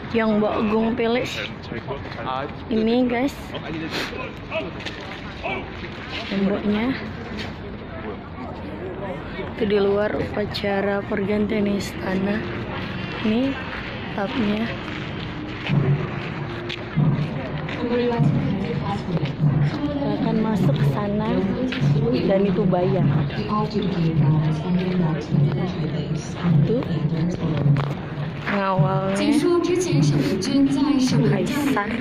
yang Bagong Palace. Ini guys temboknya. Itu di luar upacara pergantian istana. Ini tapnya. Kita akan masuk ke sana dan itu bayar. Itu pengawalnya Kaisar.